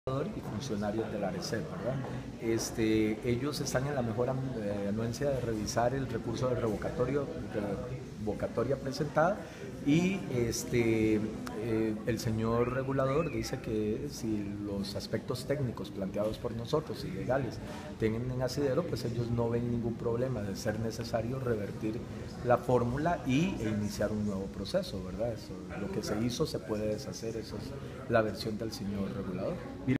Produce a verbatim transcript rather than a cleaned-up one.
y funcionarios del ARECEP, ¿verdad? Este, ellos están en la mejor eh, anuencia de revisar el recurso de revocatorio, revocatoria presentada y este, eh, el señor regulador dice que si los aspectos técnicos planteados por nosotros y legales tienen asidero, pues ellos no ven ningún problema de ser necesario revertir la fórmula y e iniciar un nuevo proceso, ¿verdad? Eso, lo que se hizo se puede deshacer, eso es la versión del señor regulador.